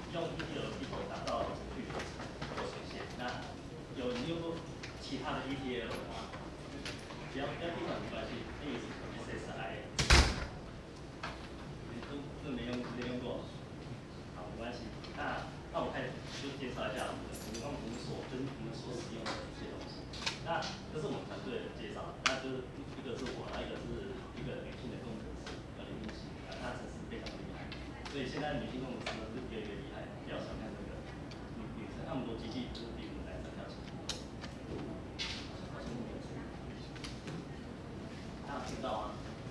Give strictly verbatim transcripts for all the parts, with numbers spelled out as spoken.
用 E T L 系统打造程序做呈现。那有人用过其他的 E T L 吗？不要不要地方没关系，那也是 S S I。都都没用没用过，好，没关系。那那我开始就介绍一下我们我们我们所跟我们所使用的一些东西。那这是我们团队的介绍，那就是一个是我，一个是一个女性的工程师，叫林明熙，啊，她程式非常厉害，所以现在女性工程师呢是越来越厉害，不要小看这个女女生，她们逻辑技就是比我们男生要强。大家听到吗？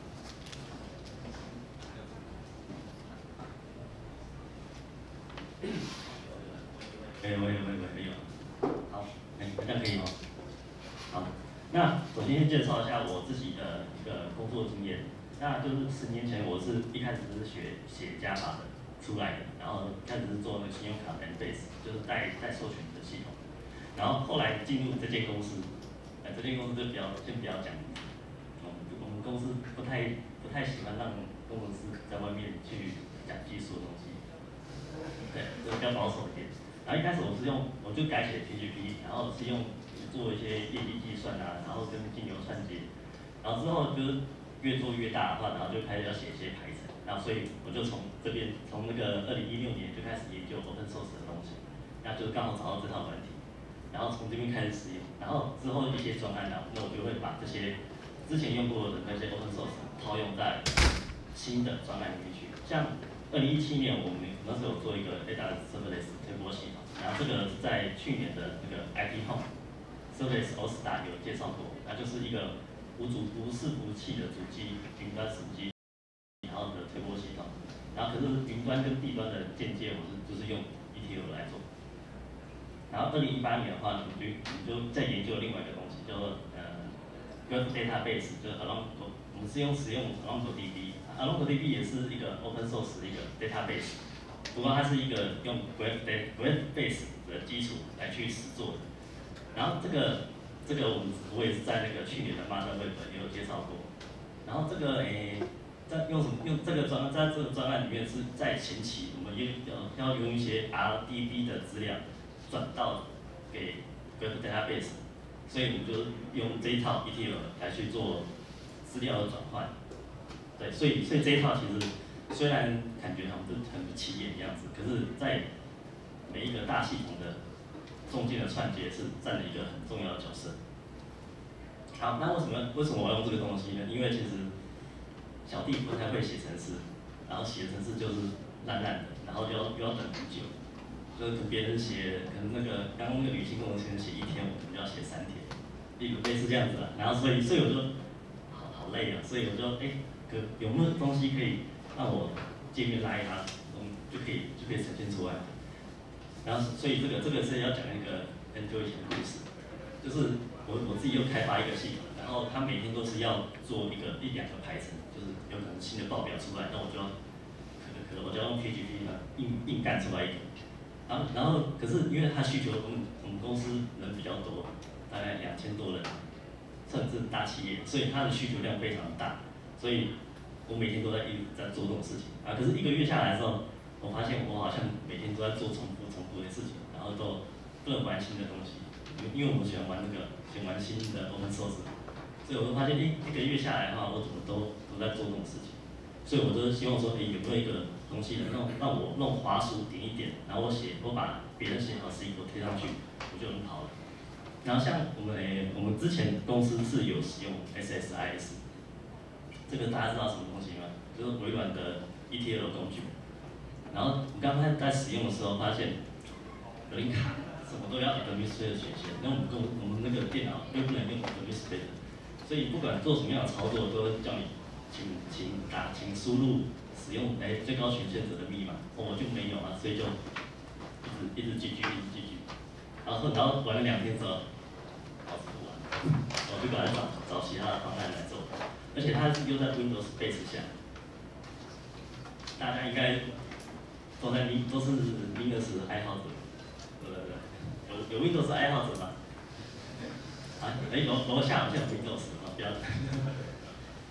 可以，我也我也可以了。好，哎，大家可以吗？好，那首先先介绍一下我自己的一个工作经验。那就是十年前，我是一开始是学写Java的出来的，然后开始是做那个信用卡 Embase， 就是代代授权的系统。然后后来进入这间公司，呃，这间公司就比较先不要讲，我们我们公司不太不太喜欢让工程师在外面去讲技术的东西，对，就比较保守一点。然后一开始我是用，我就改写 P G P， 然后是用做一些业绩计算啊，然后跟金流串接，然后之后就是越做越大的话，然后就开始要写一些排程，然后所以我就从这边从那个二零一六年就开始研究 open source 的东西，那就刚好找到这套软体，然后从这边开始使用，然后之后一些专案啊，那我就会把这些之前用过的那些 open source 套用在新的专案里面去，像二零一七年我们那时候有做一个 A W S Serverless 推播系统，然后这个是在去年的那个 I T Home Serverless All Star 有介绍过，那就是一个无主无伺服器的主机云端主机，然后的推播系统，然后可是云端跟地端的间接我是就是用 E T L 来做。然后二零一八年的话，我们就我们就在研究另外一个东西，叫做呃 Graph Database， 就是 Alongo， 我们是用使用 AlongoDB。AlongoDB 也是一个 open source 的一个 database， 不过它是一个用 Graph Database 的基础来去实作的。然后这个这个我们我也是在那个去年的 Modern Web 也有介绍过。然后这个诶，在用什么用这个专在这个专案里面是在前期我们要要用一些 R D B 的资料转到给 Graph Database， 所以我们就用这一套 E T L 来去做资料的转换。对，所以所以这一套其实虽然感觉好像是很不起眼的样子，可是，在每一个大系统的中间的串接是占了一个很重要的角色。好，那为什么为什么我要用这个东西呢？因为其实小弟不太会写程式，然后写程式就是烂烂的，然后又要又要等很久，就是别人写可能那个刚刚那个女性工程师写一天，我们就要写三天，例如类似这样子啦。然后所以所以我就好好累啊，所以我就哎。可有没有东西可以让我界面拉一拉，嗯，就可以就可以呈现出来。然后所以这个这个是要讲一个很久以前的故事，就是我我自己又开发一个系统，然后他每天都是要做一个一两个排程，就是有可能新的报表出来，那我就要可能可能我就要用 P G P 呢硬硬干出来一个。然后然后可是因为他需求，我们我们公司人比较多，大概两千多人，甚至大企业，所以他的需求量非常大。所以我每天都在一直在做这种事情啊，可是一个月下来的时候，我发现我好像每天都在做重复重复的事情，然后都不能玩新的东西，因为我们喜欢玩那个喜欢玩新的 open source， 所以我就发现，哎，一个月下来的话，我怎么都都在做这种事情，所以我就希望说，哎，有没有一个东西能让让我弄滑鼠点一点，然后我写我把别人写好 C 我贴上去，我就能跑了。然后像我们诶，我们之前公司是有使用 S S I S。这个大家知道什么东西吗？就是微软的 E T L 工具。然后我刚才在使用的时候发现，有点卡，什么都要 administrator 权限。那我们跟我们那个电脑又不能用 administrator， 所以不管做什么样的操作，都会叫你请请打请输入使用哎最高权限者的密码。我就没有啊，所以就一直一直继续一直继续。然后然后玩了两天之后，老子不玩，我就把它找找其他的方案来做。而且它是用在 Windows base 下，大家应该都在都是 Linux 爱好者，对对对，有有 Windows 爱好者吗？啊，哎楼楼下好像有 Windows 啊，不要。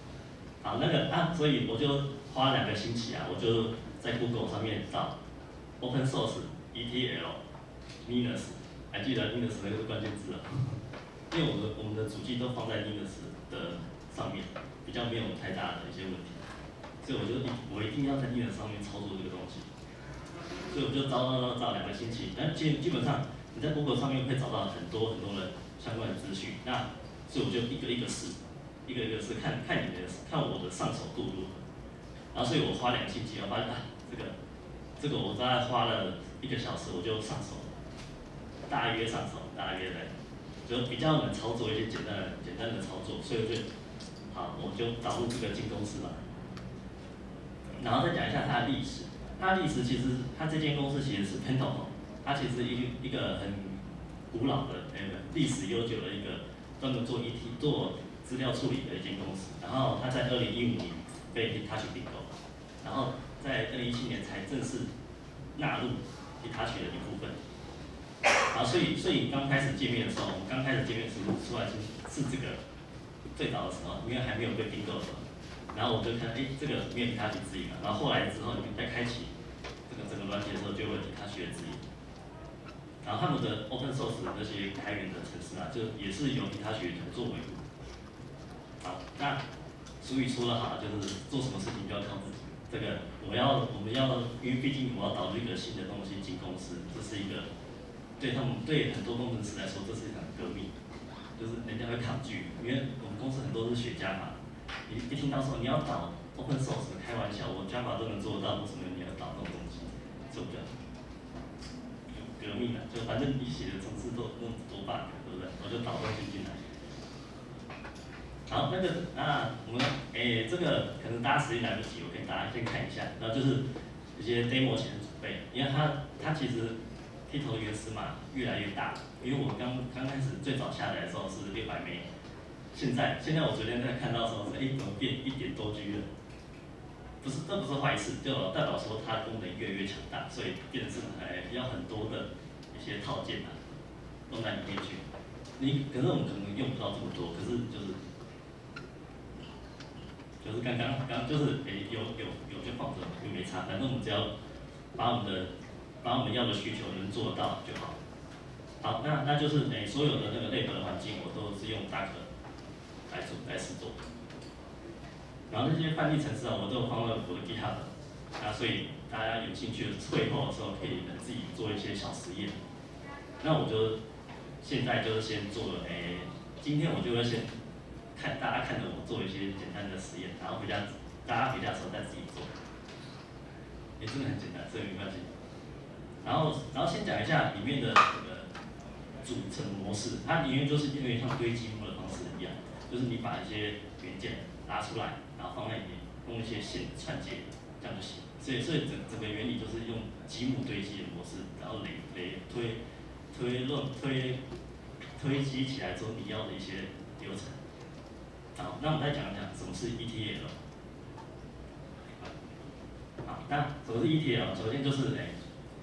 好，那个啊，所以我就花两个星期啊，我就在 Google 上面找 open source E T L Linux， 还记得 Linux 那个是关键字啊，因为我们的我们的主机都放在 Linux 的上面，比较没有太大的一些问题，所以我就我一定要在 Linux 上面操作这个东西，所以我就找找找找两个星期，但基基本上你在 Google 上面会找到很多很多的相关的资讯，那所以我就一个一个试，一个一个试，看看你的看我的上手度如何，然后所以我花两个星期，我发现啊这个这个我大概花了一个小时我就上手了，大约上手，大约的。就比较能操作一些简单的简单的操作，所以我就好，我就导入这个进公司吧。然后再讲一下它的历史，它的历史其实它这间公司其实是 Pentaho， 它其实一个一个很古老的那个历史悠久的一个专门做 E T 做资料处理的一间公司。然后它在二零一五年被 Hitachi 并购，然后在二零一七年才正式纳入 Hitachi 的一部分。好，所以所以刚开始见面的时候，我们刚开始见面时出来是是这个最早的时候，因为还没有被并购的时候，然后我就看，哎，这个没有其他指引嘛，然后后来之后你们再开启这个整个软体的时候，就会有其他学的指引。然后他们的 open source 的那些开源的程式啊，就也是由其他学团做维护。好，那俗语说得好，就是做什么事情就要靠自己。这个我要我们要，因为毕竟我要导入一个新的东西进公司，这是一个。对他们对很多工程师来说，这是一场革命，就是人家会抗拒，因为我们公司很多是学 Java， 你一听到说你要导 open source， 开玩笑，我 Java 都能做得到，为什么你要导这种东西？做不了，革命了，就反正你写的程式都都多 bug， 对不对？我就导东西进来。好，那个那我们诶、欸、这个可能大家时间来不及，我给大家先看一下，然后就是一些 demo 前准备，因为它它其实。P 头原始码越来越大，因为我刚刚开始最早下载的时候是六百 M B， 现在现在我昨天在看到的时候是，哎，怎么变一点多 G 了？不是，这不是坏事，就代表说它的功能越来越强大，所以变成是哎要很多的一些套件啊，弄在里面去。你可是我们可能用不到这么多，可是就是就是刚刚刚就是哎有有有就放着，又没差，反正我们只要把我们的。把我们要的需求能做得到就好。好，那那就是诶、欸，所有的那个类本的环境，我都是用 Docker 来做来试做。然后那些范例程式啊，我都放到我的 GitHub， 那所以大家有兴趣的会后的时候，可以自己做一些小实验。那我就现在就是先做了，诶、欸，今天我就会先看大家看着我做一些简单的实验，然后回家大家回家的时候再自己做。也、欸、真的很简单，这个没关系。然后，然后先讲一下里面的这个组成模式，它里面就是有点像堆积木的方式一样，就是你把一些元件拿出来，然后放在里面，用一些线串接，这样就行。所以，所以整整个原理就是用积木堆积的模式，然后累累推推论推推积起来之后你要的一些流程。好，那我们再讲一讲什么是 E T L。好，那什么是 E T L？ 首先就是哎。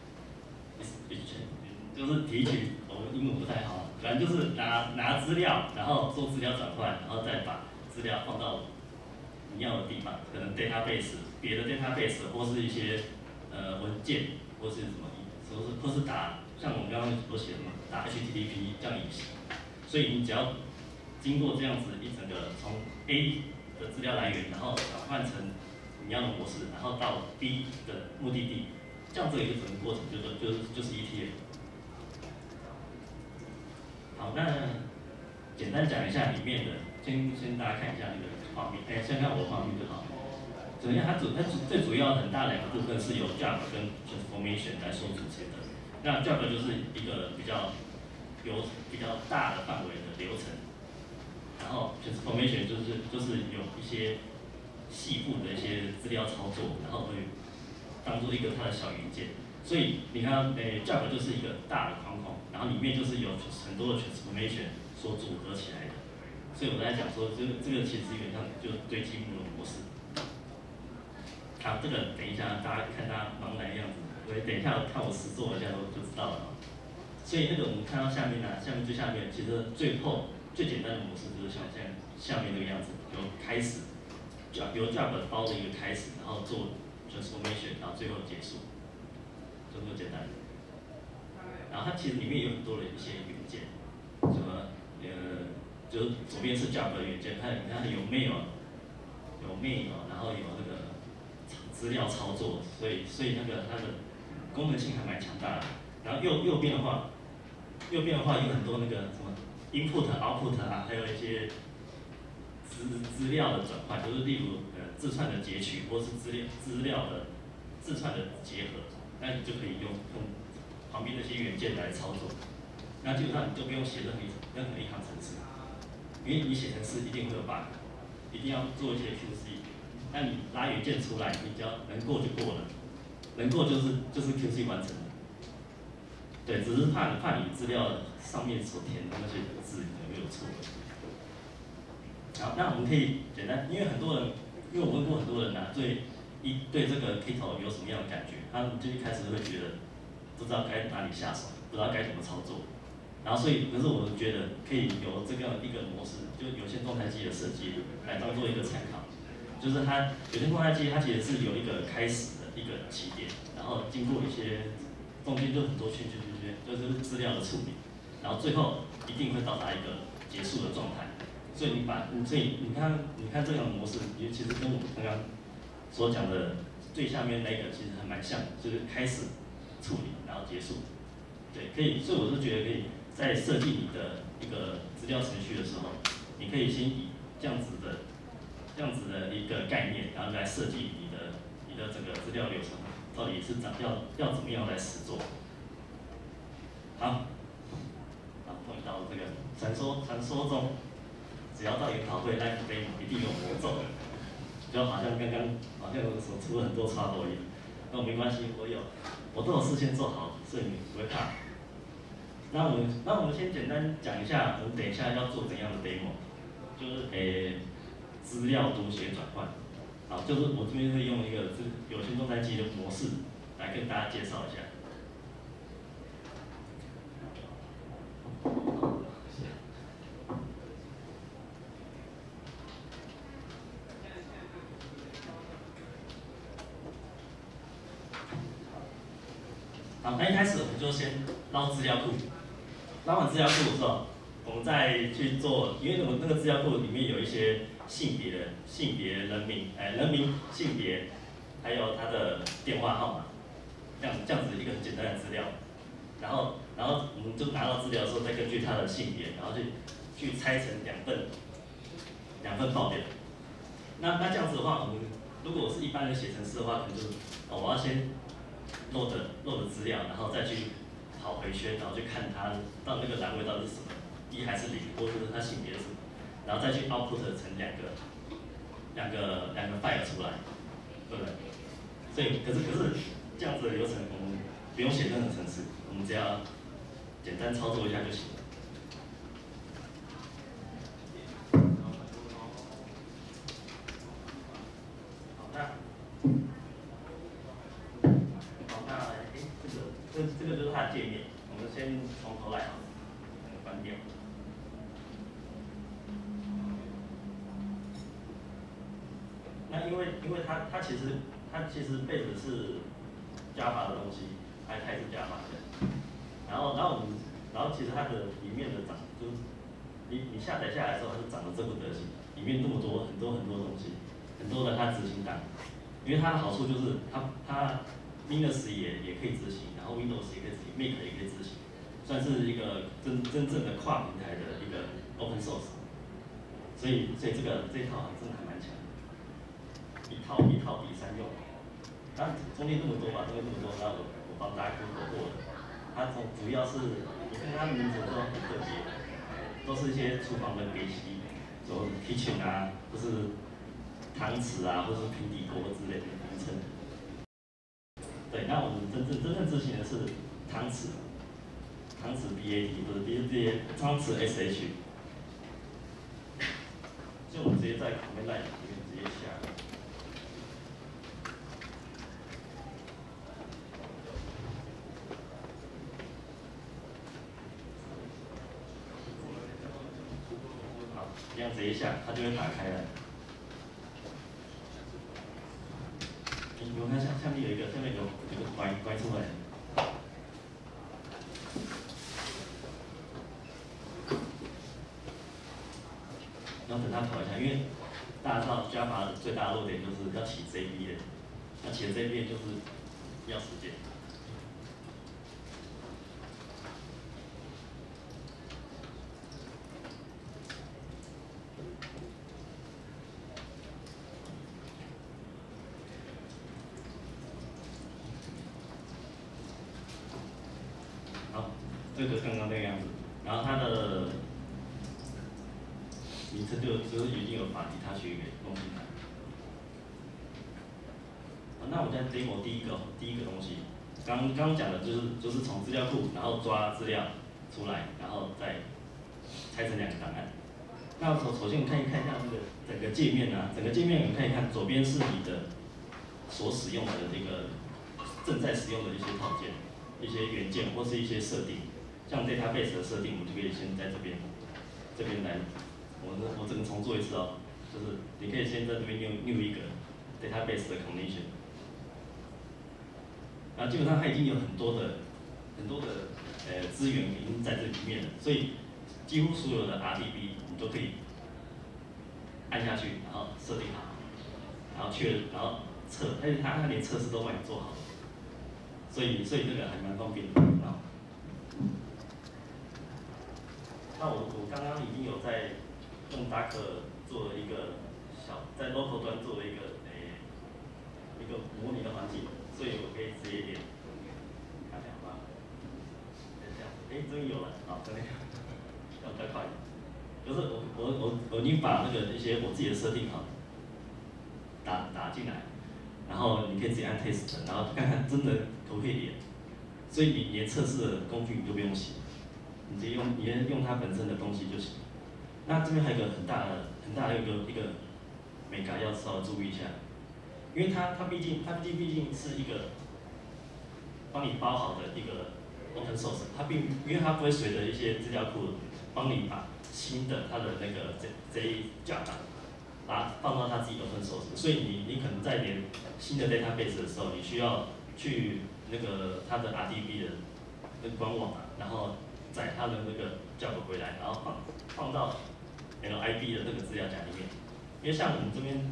就是提取，我英文不太好，反正就是拿拿资料，然后做资料转换，然后再把资料放到你要的地方，可能 database 别的 database 或是一些呃文件或是什么，或是或是打像我们刚刚所写的嘛，打 H T T P 这样也行。所以你只要经过这样子一整个从 A 的资料来源，然后转换成你要的模式，然后到 B 的目的地。这样子一个整个过程就是就是就是 E T L。好，那简单讲一下里面的，先先大家看一下那个画面，哎，先看我画面就好。首先它主它主最主要很大两个部分是由 job 跟 transformation 来所组成的。那 job 就是一个比较有比较大的范围的流程，然后 transformation 就是就是有一些细部的一些资料操作，然后会当做一个它的小元件，所以你看，诶 ，Job 就是一个大的框框，然后里面就是有很多的 transformation 所组合起来的。所以我在讲说，这个这个其实基本上就是堆积木的模式。好，这个等一下大家看他茫然的样子，我等一下看我实做一下就就知道了。所以那个我们看到下面呢、啊，下面最下面其实最后最简单的模式就是像现在下面这个样子，由开始，由 Job 包的一个开始，然后做。transformation 到最后结束，就是后它其实里面有很多的一些元件，什么呃，就是左边是 Java 的元件，它它有 mail， 有 mail， 然后有那个资料操作，所以所以那个它的功能性还蛮强大的。然后右右边的话，右边的话有很多那个什么 input、output 啊，还有一些资资料的转换，就是例如呃字串的截取或是资料资料的字串的结合，那你就可以用用旁边那些元件来操作。那基本上你就不用写任何一任何一行程式，因为你写程式一定会有 bug， 一定要做一些 Q C。那你拉元件出来，你只要能过就过了，能过就是就是 Q C 完成了。对，只是怕怕你资料上面所填的那些字有没有错。好，那我们可以简单，因为很多人，因为我问过很多人啊，对一对这个 Kito 有什么样的感觉？他们就一开始会觉得不知道该哪里下手，不知道该怎么操作。然后所以，可是我觉得可以有这个一个模式，就有线动态机的设计来当做一个参考。就是它有线动态机，它其实是有一个开始的一个起点，然后经过一些中间就很多圈圈圈圈，就是资料的处理，然后最后一定会到达一个结束的状态。所以你把，所以你看，你看这样的模式，其实跟我们刚刚所讲的最下面那个其实还蛮像的，就是开始处理，然后结束。对，可以，所以我是觉得可以在设计你的一个资料程序的时候，你可以先以这样子的、这样子的一个概念，然后来设计你的你的这个资料流程，到底是长要要怎么样来实做。好，好，碰到这个传说传说中，只要到研讨会 live demo 一定有魔咒，就好像刚刚好像所出了很多插头一样，那我没关系，我有，我都有事先做好，所以你不会怕。那我们那我们先简单讲一下，我们等一下要做怎样的 demo， 就是诶资料读写转换，好，就是我这边会用一个有线动态机的模式来跟大家介绍一下。好，那一开始我们就先捞资料库，捞完资料库之后，我们再去做，因为我们那个资料库里面有一些性别的、性别、人名，哎，人名、性别，还有他的电话号码，这样这样子一个很简单的资料。然后，然后我们就拿到资料的时候，再根据他的性别，然后去去拆成两份，两份报表。那那这样子的话，我们如果是一般人写程式的话，可能就是，哦，我要先漏的漏的资料，然后再去跑回圈，然后去看它到那个栏位到底是什么，一还是零，或者是它性别是什么，然后再去 output 成两个两个两个 file 出来，对不对？所以可是可是这样子的流程，我们不用写任何程式，我们只要简单操作一下就行了。好，那好那哎，这个这这个就是它的界面，我们先从头来好了，关掉。那因为因为它它其实它其实背的是 Java 的东西，它它也是 Java 的。然后然后我们然后其实它的里面的长就是你你下载下来的时候，它是长得这副德行，里面那么多很多很多东西，很多的它执行档。因为它的好处就是它它 Linux 也也可以执行，然后 Windows 也可以执行 ，Mac 也可以执行，算是一个真真正的跨平台的一个 Open Source。所以所以这个这一套真的还蛮强的，一套一套比三用。它中间那么多吧，中间那么多，然后我我帮大家 Google 过了，它主主要是你看它名字都很特别，都是一些厨房的给息，什么 kitchen 啊，或是汤匙啊，或是平底锅之类的名称。对，那我们真正真正执行的是汤匙，汤匙 B A T 不是 B A T， 汤匙 S H。所以我们直接在 command line 里面直接下。好，这样直接下，它就会打开了。你们看下下面有一个，下面有有个拐拐出来。 要等它跑一下，因为大家知道 Java 的最大的弱点就是要起 J V 的，那起 J V 就是要时间。好，这个刚刚那个样子，然后它的名称就就是已经有把其他区域给弄进来。好，那我们现在 demo 第一个第一个东西，刚刚讲的就是就是从资料库然后抓资料出来，然后再拆成两个档案。那首首先我们看一看一下这个整个界面啊，整个界面我们可以看左边是你的所使用的这个正在使用的一些套件、一些元件或是一些设定，像 database 的设定，我们就可以先在这边这边来，我我整个重做一次哦，就是你可以先在这边用 new 一个 database 的 condition， 然后基本上它已经有很多的很多的呃资源已经在这里面了，所以几乎所有的 R D B 你都可以按下去，然后设定好，然后确认，然后测，而且它它连测试都帮你做好了，所以所以这个还蛮方便的啊。那我我刚刚已经有在用 Docker 做了一个小，在 local 端做了一个诶、一个模拟的环境，所以我可以直接点，看一下好吗？这样，哎，终于有了，好，这边要比较快一点。就是我我我我已经把那个一些我自己的设定好，打打进来，然后你可以直接按 test， 然后看看真的可不可以连，所以你连测试的工具你就不用写，你直接用你用它本身的东西就行。那这边还有一个很大的很大的一个一个美感要稍微注意一下，因为它它毕竟它毕竟毕竟是一个帮你包好的一个 open source， 它并因为它不会随着一些资料库帮你把新的它的那个这这一架档，把它放到它自己 open source， 所以你你可能在连新的 database 的时候，你需要去那个它的 R D B 的那个官网啊，然后载它的那个 job 回来，然后放放到 L I B 的那个资料夹里面。因为像我们这边，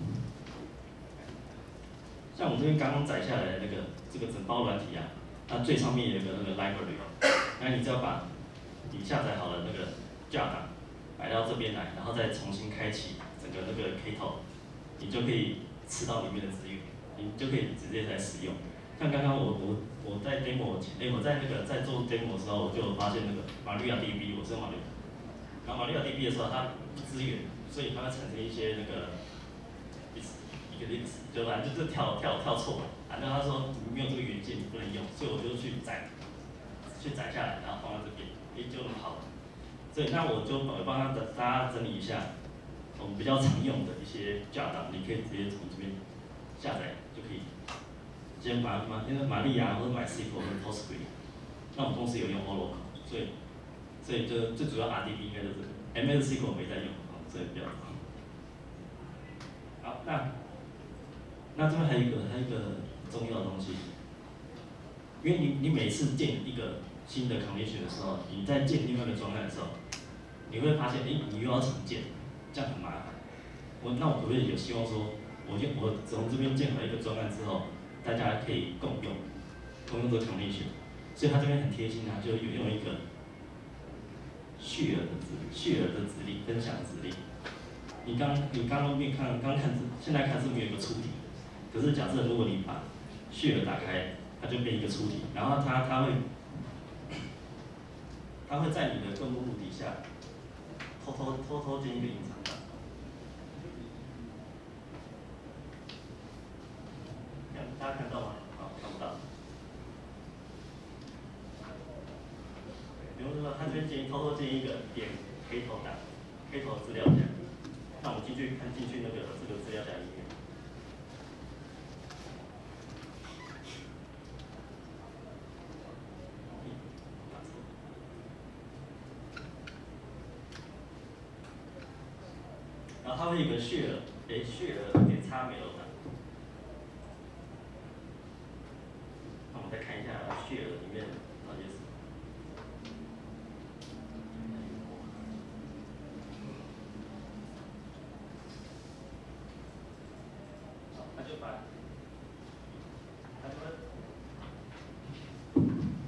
像我们这边刚刚载下来的那个这个整包软体啊，它最上面有一个那个 library， 那你只要把你下载好的那个架档摆到这边来，然后再重新开启整个那个 Kto， 你就可以吃到里面的资源，你就可以直接来使用。像刚刚我我我在 demo 前，哎我在那个在做 demo 的时候，我就发现那个马利亚 D B， 我是用马利亚，然后马利亚 D B 的时候它不支援，所以它会产生一些那个一个 list， 就反正就是跳跳跳错，反正他说你没有这个元件你不能用，所以我就去载去载下来，然后放到这边，哎就那么好了。所以那我就我帮他的大家整理一下，我们比较常用的一些架档，你可以直接从这边下载就可以。先马马那个玛利亚或者 MySQL 或者 Postgre， 那我们公司有用 Oracle， 所以所以就最主要 R D B 应该就是 M S S Q L 没在用，所以比较好。好，那那这边还有一个还有一个重要的东西，因为你你每次建一个新的 condition 的时候，你在建另外一个专案的时候，你会发现，哎，你又要重建，这样很麻烦。我那我可不可以有希望说，我就我从这边建好一个专案之后，大家可以共用，共用这个 condition， 所以他这边很贴心啊，就有用一个 share 的指 share 的指令，分享指令。你刚你刚刚面看刚看是现在看是没有一个出题，可是假设如果你把 share 打开，它就变一个出题，然后它它会它会在你的根目录底下偷偷偷偷建一个隐藏档。大家看到吗？好，看不到。比如说，他这边建议偷偷建一个点 Kto 档 ，Kto 资料夹。那我们进去看进去那个这个资料夹里面。然后它会有一个 share， 哎 share 点 xmail 档。那我们再看一下 share 里面到底是什么。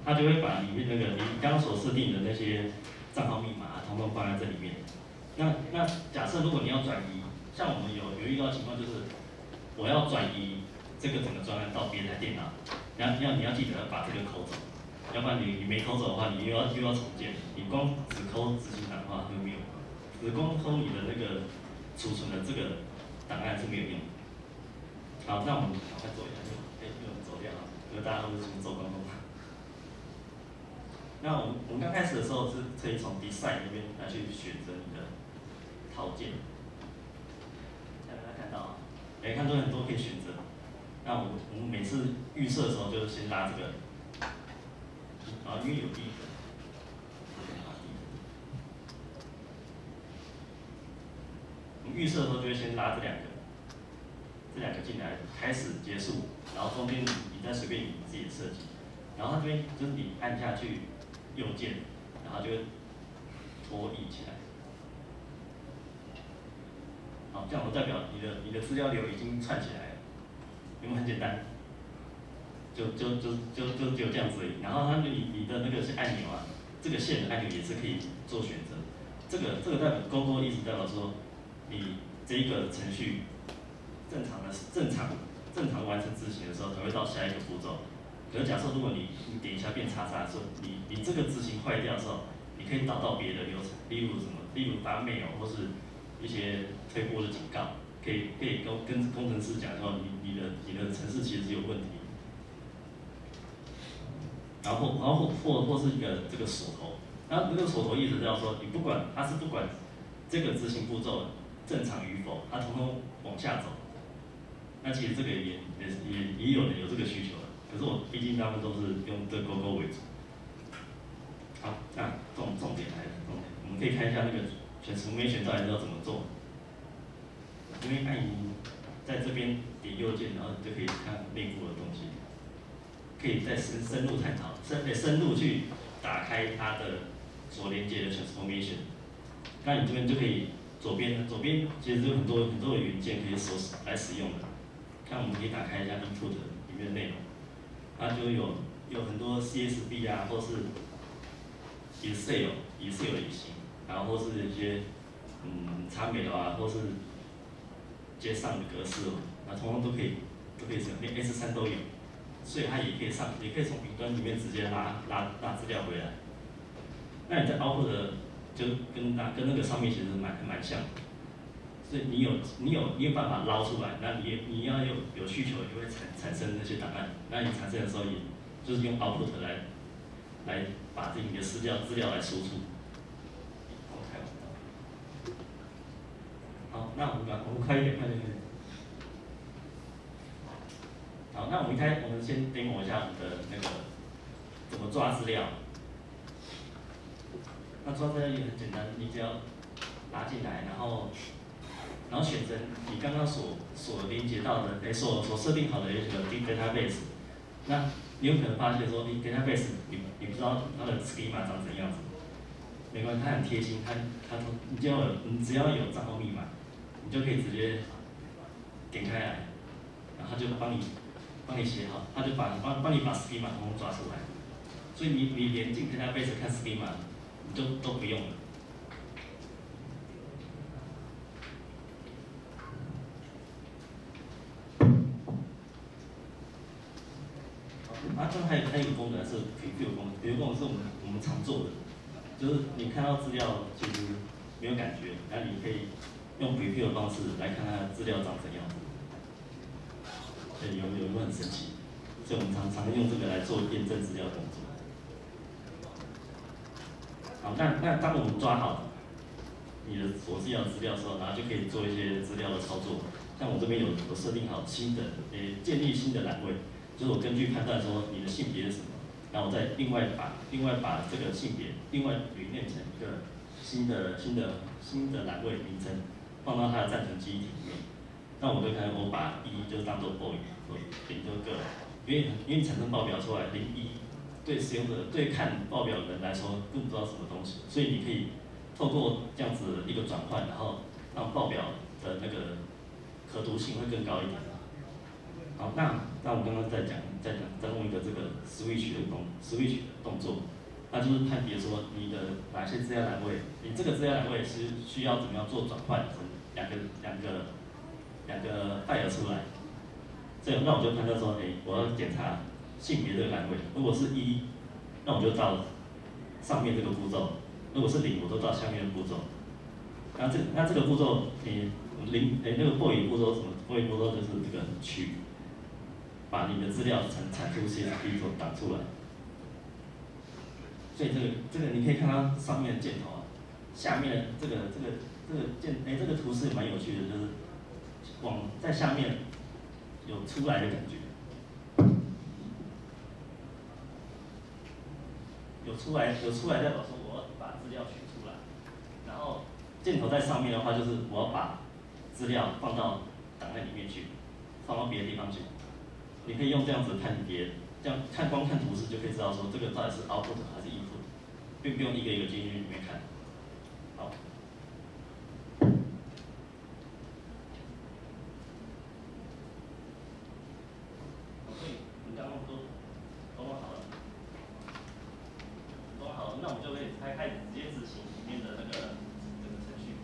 它就会把里面那个你刚刚所设定的那些账号密码，统统放在这里面。那那假设如果你要转移，像我们有有遇到情况就是，我要转移这个整个专案到别台电脑，你要你要你要记得要把这个抠走，要不然你你没抠走的话，你又要又要重建，你光只抠执行档的话就没有，只光抠你的那个储存的这个档案是没有用的。好，那我们赶快做一下，就哎有人走掉了，因为大家都是从走光光。那我们我们刚开始的时候是可以从 design 那边来去选择你的套件，大家看到啊，哎，看到很多可以选择。那我我们每次预设的时候，就是先拉这个，啊，因为有第一个，我们预设的时候就会先拉这两个，这两个进来，开始结束，然后中间你你再随便你自己的设计，然后它这边就是你按下去右键，然后就会拖移起来。好，这样我代表你的你的资料流已经串起来了，因为很简单，就就就就就只有这样子而已。然后它你你的那个是按钮啊，这个线的按钮也是可以做选择。这个这个代表勾勾意思代表说，你这一个程序正常的正常正常完成执行的时候，才会到下一个步骤。可是假设如果你你点一下变叉叉的时候，你你这个执行坏掉的时候，你可以导到别的流程，例如什么，例如发 mail 或是一些推播的警告，可以可以跟跟工程师讲说你你的你的程式其实有问题，然后然后或或或是一个这个锁头，那这个锁头意思是要说你不管它是不管这个执行步骤正常与否，它统统往下走。那其实这个也也也也有人有这个需求的，可是我毕竟他们都是用这勾勾为主。好，那重重点来了，重点我们可以看一下那个选 transformation 到底要怎么做。因为按你在这边点右键，然后你就可以看内部的东西，可以再深深入探讨，深深入去打开它的所连接的 transformation。那你这边就可以左边左边其实有很多很多的元件可以所来使用的。看我们可以打开一下 input 里面的内容，它就有有很多 C S V 啊，或是 Excel Excel 也行，然后或是一些嗯 X M L 啊，或是 JSON 的格式哦，那通通都可以都可以使用，连 S 三都有，所以它也可以上，也可以从云端里面直接拉拉拉资料回来。那你在 output 的就跟那跟那个上面其实蛮蛮像的。所以你有你有你有办法捞出来，那你你要有有需求，也会产产生那些档案。那你产生的时候，也就是用 output 来来把这你的资料资料来输出。好，那我们把我们快一点，快一点，快一点。好，那我们一开我们先 demo 一下我们的那个怎么抓资料。那抓资料也很简单，你只要拿进来，然后。然后选择你刚刚所所连接到的，哎，所所设定好的一个 database， 那你有可能发现说，你 database 你你不知道它的 schema 长怎样子，没关系，它很贴心，它它你只要有你只要有账号密码，你就可以直接点开来，然后它就帮你帮你写好，它就把帮帮你把 schema 统统抓出来，所以你你连进 database 看 schema， 你就都不用了。啊，这还有还有一个功能是 preview 功能 ，preview 功能是我们我们常做的，就是你看到资料其实没有感觉，那你可以用 preview 的方式来看它的资料长怎样。对，有有没有很神奇？所以我们常常用这个来做验证资料工作。好，那那当我们抓好你的所需要的资料的时候，然后就可以做一些资料的操作。像我这边有有设定好新的，诶，建立新的栏位。就是我根据判断说你的性别是什么，然后我再另外把另外把这个性别另外捋念成一个新的新的新的栏位名称，放到它的暂存记忆体里面。那我就看我把一就当做 boy， 我点这个，因为因为产生报表出来零一，对使用者对看报表的人来说更不知道什么东西，所以你可以透过这样子一个转换，然后让报表的那个可读性会更高一点。好，那那我们刚刚在讲再讲再用一个这个 switch 的动 switch 的动作，它就是判别说你的哪些资料栏位，你这个资料栏位是需要怎么样做转换成两个两个两个 file 出来。所以那我就判断说，哎，我要检查性别这个栏位，如果是一，那我就到上面这个步骤；如果是零，我都到下面的步骤。那这那这个步骤，你零哎那个 for 步骤什么 ？for 步骤就是这个取，把你的资料产产出 C S V 所打出来。所以这个这个你可以看到上面的箭头啊，下面这个这个这个箭哎这个图示蛮有趣的，就是往在下面有出来的感觉。有出来，有出来代表说我要把资料取出来，然后箭头在上面的话，就是我要把资料放到档案里面去，放到别的地方去。你可以用这样子判别，这样看光看图示就可以知道说这个到底是 output 还是 input， 并不用一个一个进去里面看。好。所以你刚刚都都弄好了。好，那我们就可以开开始直接执行里面的那个这个程序。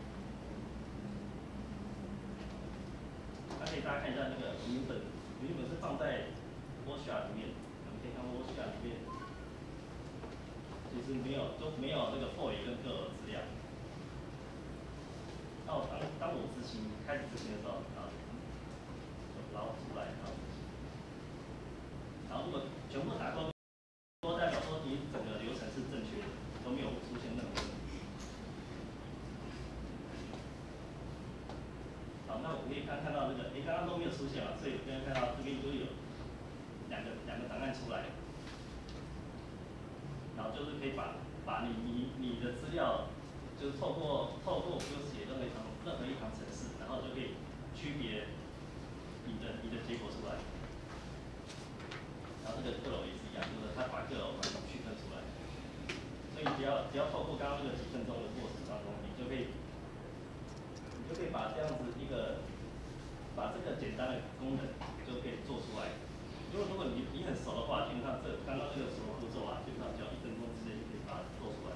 那可以大家看一下那个原本原本是放在 Workshop 里面，我们可以看 Workshop 里面，其实没有都没有那个 for 跟 girl 资料。那我当当我执行开始执行的时候，然后就捞出来，然后然后如果全部打勾。都代表说你整个流程是正确的，都没有出现任何问题。好，那我可以看看到这个，哎，刚刚都没有出现嘛，所以我刚刚看到这边就有两个两个档案出来，然后就是可以把把你你你的资料，就是透过透过我就写任何一行任何一行程式，然后就可以区别你的你的结果出来。然后这个个楼也是一样，就是它把个楼把它区分出来。所以只要只要透过刚刚那个几分钟的过程当中，你就可以，你就可以把这样子一个，把这个简单的功能就可以做出来。如果如果你你很熟的话，基本上这刚刚这个所有步骤啊，基本上只要一分钟之内就可以把它做出来。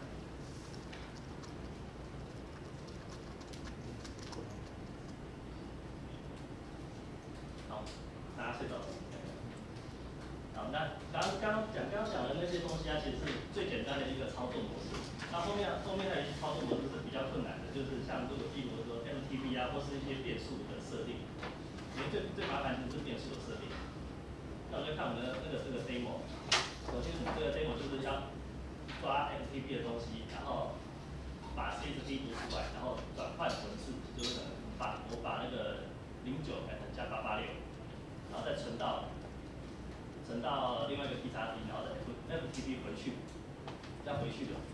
好，大家睡着了。好，那刚刚讲刚刚讲的那些东西啊，其实是最简单的一个操作模式。那后面后面还有一些操作模式是比较困难的，就是像这个，例如说 M T B 啊，或是一些变数的设定。因为最最麻烦就是变数的设定。那我们就看我们的那个这个 demo。首先，我们这个 demo 就是要抓 M T B 的东西，然后把 C S V 读出来，然后转换文字，就是把我把那个零九改成加八八六，然后再存到。存到另外一个 P 叉 D， 然后再 F F T P 回去，再回去的。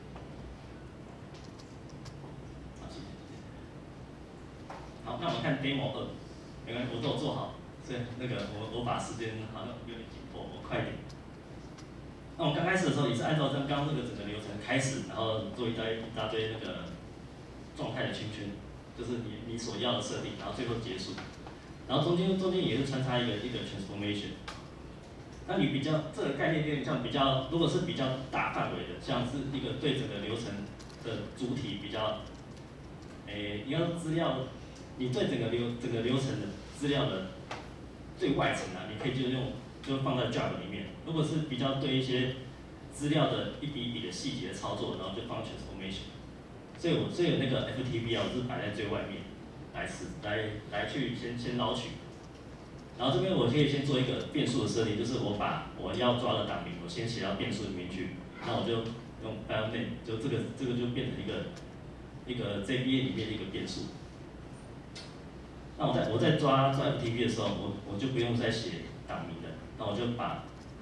好，那我们看 demo 二，没关系，我都有做好，所以那个我我把时间好像有点紧迫，我快一点。那我们刚开始的时候也是按照刚刚这个整个流程开始，然后做一大一大堆那个状态的圈圈，就是你你所要的设定，然后最后结束，然后中间中间也是穿插一个一个 transformation。那你比较这个概念有点像比较，如果是比较大范围的，像是一个对整个流程的主体比较，诶，你要资料，你对整个流整个流程的资料的最外层啊，你可以就用就放在 job 里面。如果是比较对一些资料的一笔一笔的细节操作，然后就放 transformation。所以我所以那个 F T P 啊，我是摆在最外面，来是来来去先先捞取。然后这边我可以先做一个变数的设定，就是我把我要抓的档名，我先写到变数里面去，那我就用 file name， 就这个这个就变成一个一个 J V M 里面的一个变数。那我在我在抓抓 F T P 的时候，我我就不用再写档名了，那我就把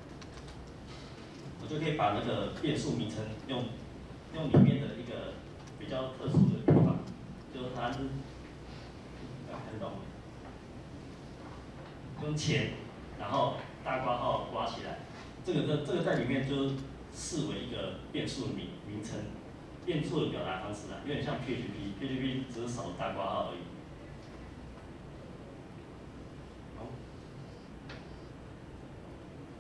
我就可以把那个变数名称用用里面的一个比较特殊的地方，就是它是大家看到吗？用前，然后大括号刮起来，这个这这个在里面就视为一个变数的名名称，变数的表达方式啊，有点像 P H P，P H P 只是少了大括号而已。好，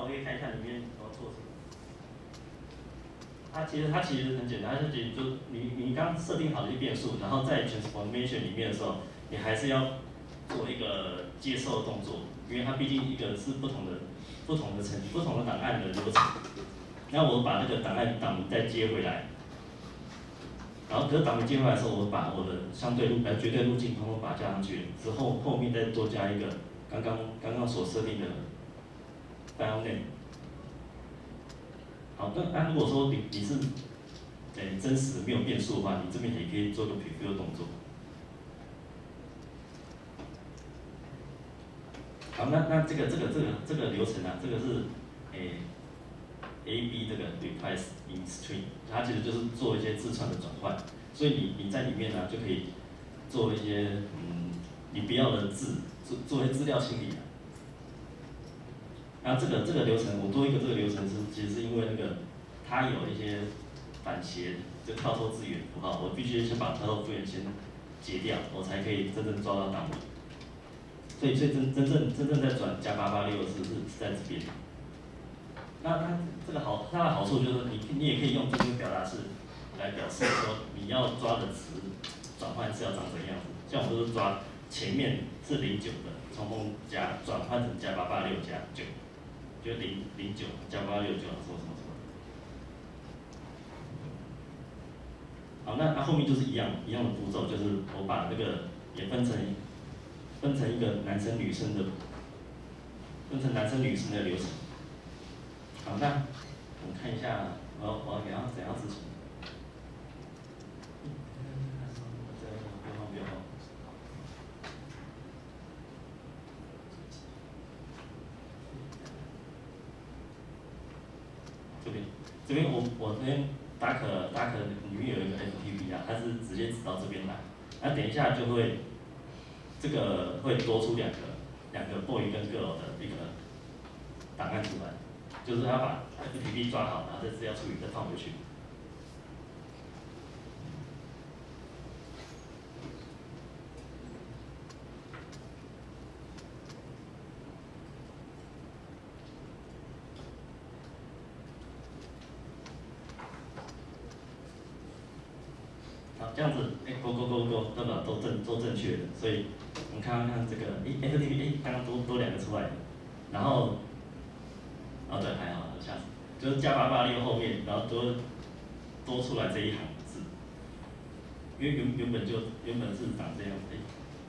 我可以看一下里面我要做什么。它其实它其实很简单，它就其实就你你刚设定好的一些变数，然后在 transformation 里面的时候，你还是要做一个接受动作，因为它毕竟一个是不同的不同的程不同的档案的流程。那我把那个档案档名再接回来，然后可是档名接回来的时候，我把我的相对路呃绝对路径通通把它加上去，之后后面再多加一个刚刚刚刚所设定的 file name。好，那那、啊、如果说你你是诶真实没有变数的话，你这边也可以做个 preview 动作。好，那那这个这个这个这个流程啊，这个是诶。A B 这个 replace in string， 它其实就是做一些字串的转换，所以你你在里面呢就可以做一些嗯你不要的字，做做一些资料清理啊。然后这个这个流程我多一个这个流程是其实是因为那个它有一些反斜就跳脱字元符号，我必须先把跳脱字元先截掉，我才可以真正抓到档名。所以所以真真正真正在转加八八六是是是在这边。那它这个好，它的好处就是你你也可以用这个表达式来表示说你要抓的词转换是要长怎样子。像我们都是抓前面是零九的，从中加转换成加八八六加九，就零零九加八六九什么什么什么。好，那它后面就是一样一样的步骤，就是我把那个也分成分成一个男生女生的，分成男生女生的流程。好，那我们看一下，我要我要怎样怎样执行？这个编号编号。这边这边我我这边打可打可里面有一个 F T P 啊，它是直接指到这边来。那等一下就会这个会多出两个两个 boy 跟 girl 的一个档案出来，就是要把 F T P 抓好，然后再资料处理再放回去。好，这样子，哎，勾勾勾勾，代表都正都正确的，所以我们看看这个，哎 ，F T P， 哎，刚刚多多两个出来的，然后，哦对，还好，下次就是加八八六后面，然后多多出来这一行字，因为原原本就原本是长这样子，哎，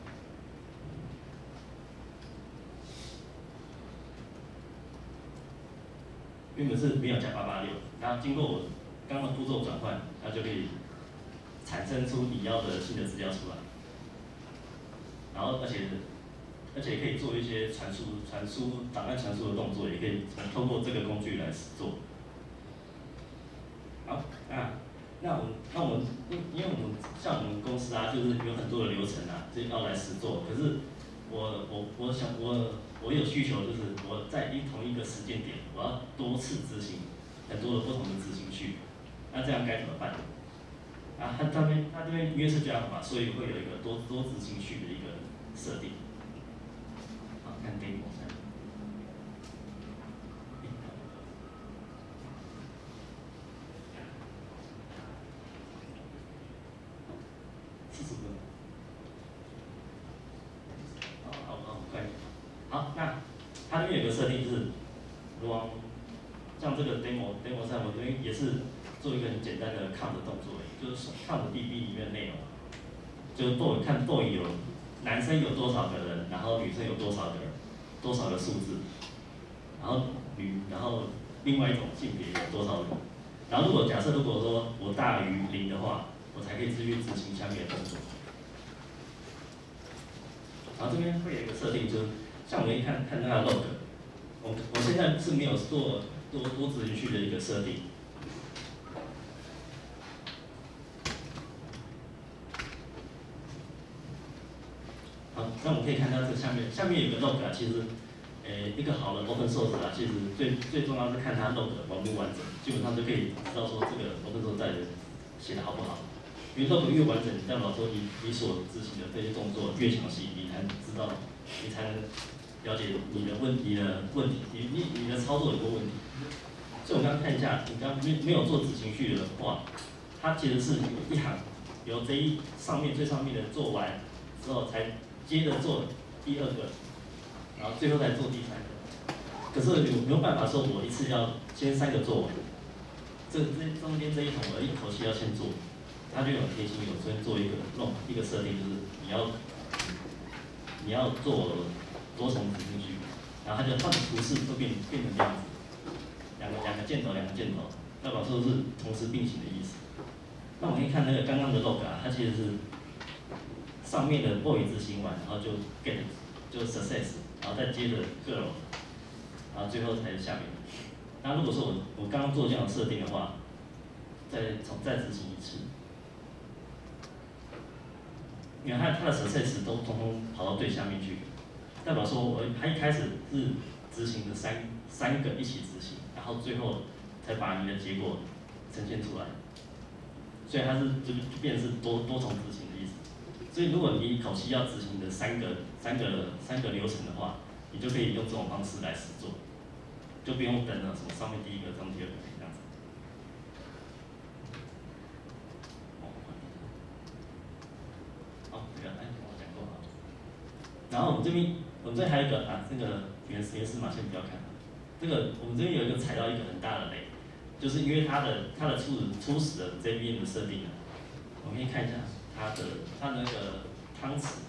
原本是没有加八八六，然后经过我刚刚的步骤转换，它就可以产生出你要的新的资料出来，然后而且而且可以做一些传输传输档案传输的动作，也可以通过这个工具来做。好，那那我们那我们因因为我们像我们公司啊，就是有很多的流程啊，就要来实做。可是我我我想我我有需求，就是我在一同一个时间点，我要多次执行很多的不同的执行序，那这样该怎么办？啊，它这边它这边约是 Java 嘛，所以会有一个多多执行序的一个设定。好，看 demo 一下。四十分。好好好，快点。好，那它这边有个设定就是，如果像这个 demo demo 上，我这边也是做一个很简单的 count 动作，就是 count D B 里面的内容，就是都看都有男生有多少个人，然后女生有多少个人，多少个数字，然后女，然后另外一种性别有多少人，然后如果假设如果说我大于零的话，我才可以继续执行下面的动作。然后这边会有一个设定，就是像我们一看看它的 log， 我我现在是没有做多多执行序的一个设定。好，那我们可以看到这下面下面有个 log 啊，其实，呃，一个好的 open source 啊，其实最最重要是看它 log 完不完整，基本上就可以知道说这个 open source 在写的好不好。因为 log 越完整，代表说你你所执行的这些动作越详细，你才知道，你才能了解你的问题的问题，你你你的操作有没有问题？所以我刚刚看一下，你刚没没有做执行序的话，它其实是有一行，由这一上面最上面的做完之后，才接着做第二个，然后最后再做第三个。可是有没有办法说我一次要先三个做完？这这中间这一行我一口气要先做，它就有贴心，有先做一个弄一个设定，就是你要你要做多重指进去，然后它就它的图示会变变成这样子，两个两个箭头两个箭头，代表说是同时并行的意思。那我们可以看那个刚刚的 log 啊，它其实是上面的 boy 执行完，然后就 get 就 success， 然后再接着 girl， 然后最后才是下面的。那如果说我我刚刚做这样的设定的话，再重再执行一次，因为它它的 success 都通通跑到最下面去，代表说我它一开始是执行的三三个一起执行，然后最后才把你的结果呈现出来，所以它是就就变成是多多重执行的意思。所以如果你一口气要执行的三个三个三个流程的话，你就可以用这种方式来实做，就不用等了什么上面第一个，上面第二个这样子。好，这个哎我讲过了。然后我们这边我们这边还有一个啊，这个原实验室嘛，先不要看。这个我们这边有一个踩到一个很大的雷，就是因为它的它的初初始的这边的设定啊，我们可以看一下它的它的那个汤匙。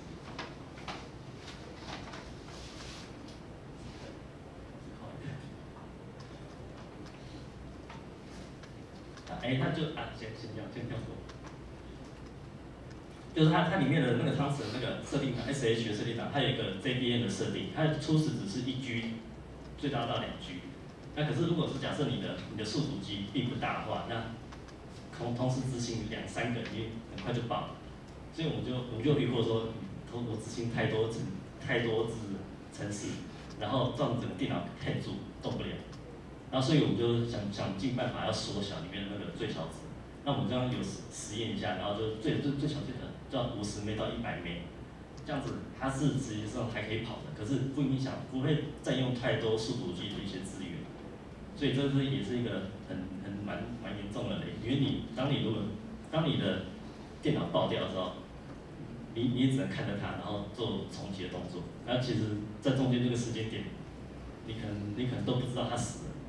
哎，它就啊，先先这样，先跳过。就是它它里面的那个汤匙的那个设定档 ，S H 的设定档，它有一个 J V M 的设定，它初始只是一 G， 最大到两 G。那可是如果是假设你的你的数组机并不大的话，那同同时执行两三个，你很快就爆了。所以我们就我们就遇过说，同我执行太多次太多次程式，然后造成整个电脑太住动不了。然后所以我们就想想尽办法要缩小里面的那个最小值。那我们刚刚有实实验一下，然后就最最最小最小叫五十 M 到一百 M， 这样子它是实际上还可以跑的，可是不影响，不会占用太多数组机的一些资源。所以这是也是一个很很蛮蛮严重的雷，因为你当你如果当你的电脑爆掉的时候，你你也只能看着它，然后做重启的动作。那其实，在中间这个时间点，你可能你可能都不知道它死了。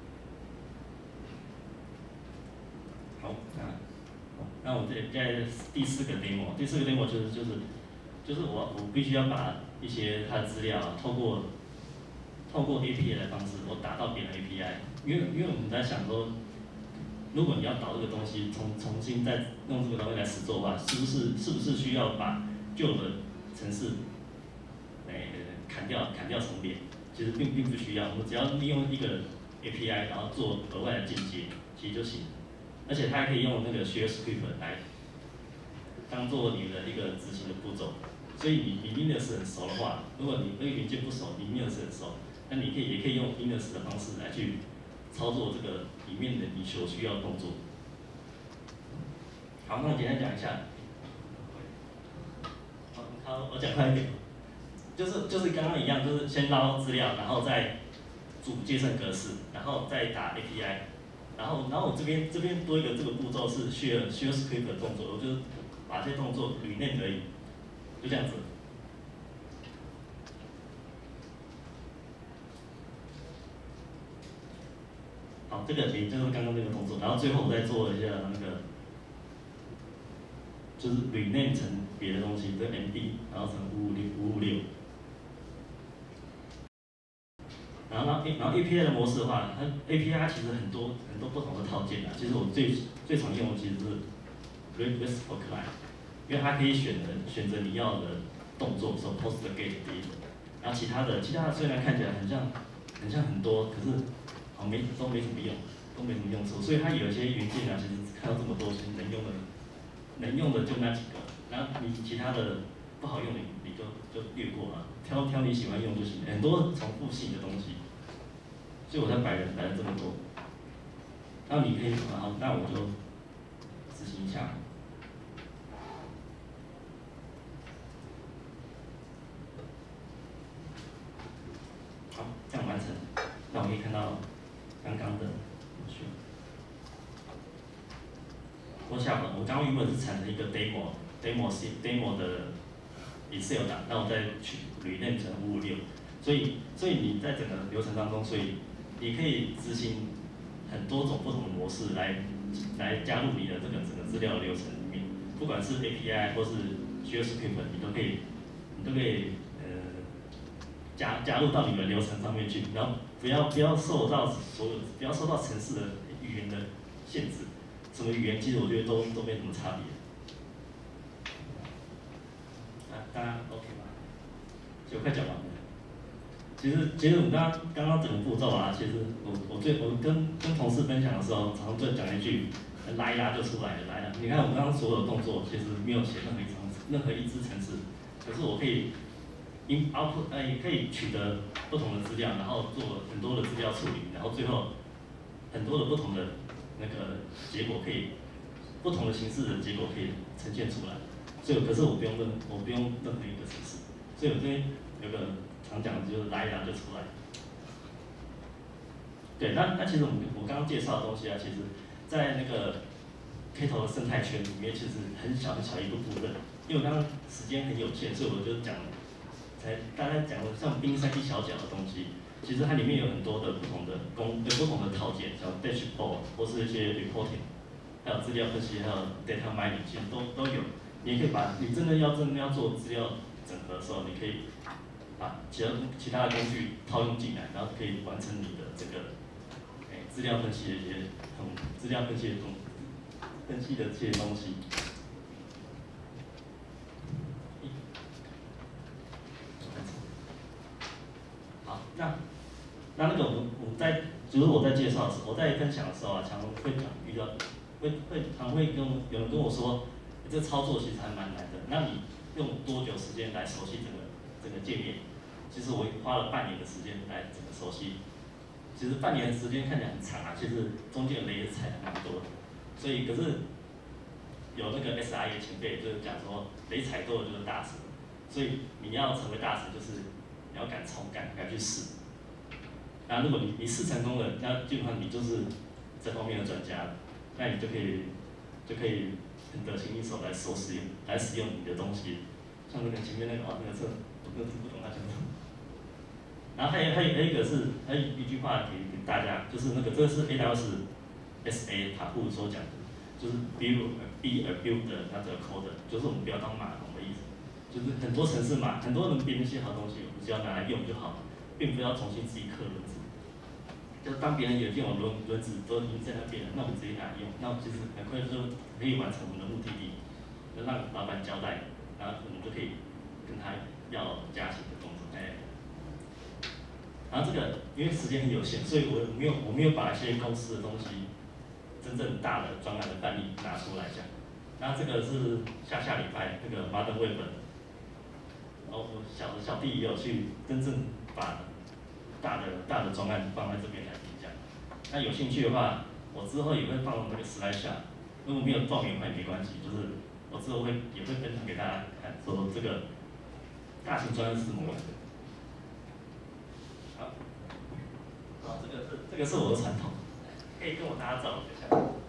好，那那我这现在第四个 demo， 第四个 demo 就是就是就是我我必须要把一些它的资料啊，透过透过 A P I 的方式，我打到别的 A P I， 因为因为我们在想说，如果你要导这个东西，重重新再用这个东西来实做的话，是不是是不是需要把旧的程式，诶、砍掉砍掉重练？其实并并不需要，我们只要利用一个 A P I， 然后做额外的间接，其实就行了。而且它还可以用那个 shell script 来当做你的一个执行的步骤。所以你你 Linux 很熟的话，如果你对元件不熟，你 Linux 很熟，那你可以也可以用 Linux 的方式来去操作这个里面的你所需要的动作。好，那我简单讲一下。好，好，我讲快一点。就是就是刚刚一样，就是先捞资料，然后再组接胜格式，然后再打 A P I。然后，然后我这边这边多一个这个步骤是 shell shell script 的动作，我就把这些动作捋内而已，就这样子。好，这个也就是刚刚那个动作，然后最后我再做一下那个，就是 rename 成别的东西，这 M D， 然后成五五六五五六。然后，然后，然后 A P I 的模式的话，它 A P I 其实很多很多不同的套件啊。其实我最最常用的其实是 RESTful Client， 因为它可以选择选择你要的动作，说 post get 这一种。然后其他的其他的虽然看起来很像很像很多，可是好没都没什么用，都没什么用处。所以它有一些元件啊，其实看到这么多，其实能用的能用的就那几个。然后你其他的不好用的你就就略过了，挑挑你喜欢用就行。很多重复性的东西。所以我才摆了摆了这么多，然后你可以，好，那我就执行一下。 可以看到刚刚的。我想我刚刚原本是产生一个 demo demo demo 的 Excel 档，那我再去 rename 成五五六，所以所以你在整个流程当中，所以你可以执行很多种不同的模式来来加入你的这个整个资料的流程里面，不管是 A P I 或是 JavaScript， 你都可以你都可以呃加加入到你的流程上面去，然后不要不要受到所有不要受到程式的语言的限制。什么语言其实我觉得都都没什么差别。啊，大家 OK 吗？就快讲完了。其实其实我们刚刚刚刚整个步骤啊，其实我我最我跟跟同事分享的时候，常常就讲一句，拉一拉就出来了，拉一拉。你看我们刚刚所有的动作，其实没有写任何一层任何一支程式，可是我可以 in output 呃也可以取得不同的资料，然后做很多的资料处理，然后最后很多的不同的那个结果可以不同的形式的结果可以呈现出来，所以可是我不用任我不用任何一个程式，所以我这边有个常讲的就是拉一拉就出来。对，那那其实我们我刚刚介绍的东西啊，其实在那个 K 头的生态圈里面，其实很小很小一个部分，因为我刚刚时间很有限，所以我就讲才大概讲了像冰山一小角的东西。其实它里面有很多的不同的功，有不同的套件，像 dashboard 或是一些 reporting， 还有资料分析，还有 data mining， 其实都都有。你也可以把你真的要真的要做资料整合的时候，你可以把其他其他的工具套用进来，然后可以完成你的这个诶资料分析的一些嗯资料分析的东分析的这些东西。好，那。那那个我们我在，就是我在介绍的时候，我在分享的时候啊，常会讲遇到，会会常会跟有人跟我说，这操作其实还蛮难的。那你用多久时间来熟悉整个整个界面？其实我花了半年的时间来整个熟悉。其实半年的时间看起来很长啊，其实中间雷是踩的蛮多的。所以可是有那个 S I A 前辈就是讲说，雷踩多了就是大神。所以你要成为大神，就是你要敢冲，敢敢去试。那如果你你试成功了，那基本上你就是这方面的专家了，那你就可以就可以很得心应手来收使用，来使用你的东西。像那个前面那个哦，那个是我真的是不懂他讲什么。然后还有还有还有一个是还有一句话给给大家，就是那个这个是 A W S S A 塔布所讲的，就是 build be a build 的那个 code， 就是我们不要当码农的意思，就是很多程式码，很多人编一些好东西，我们只要拿来用就好了，并不要重新自己刻轮子。就当别人有见我轮轮子都已经在那边了，那我们直接拿来用，那我其实很快就可以完成我们的目的地，就让老板交代，然后我们就可以跟他要加薪的动作。哎，然后这个因为时间很有限，所以我没有我没有把一些公司的东西真正大的专案的范例拿出来讲。那这个是下下礼拜那个 Modern Web， 然后我小的小弟也有去真正把大的大的专案放在这边来演讲。那有兴趣的话，我之后也会放那个 slide 下，如果没有报名的话也没关系，就是我之后会也会分享给大家看，说这个大型专案是怎么玩的。好，好，这个是这个是我的传统，可以跟我大家照一下。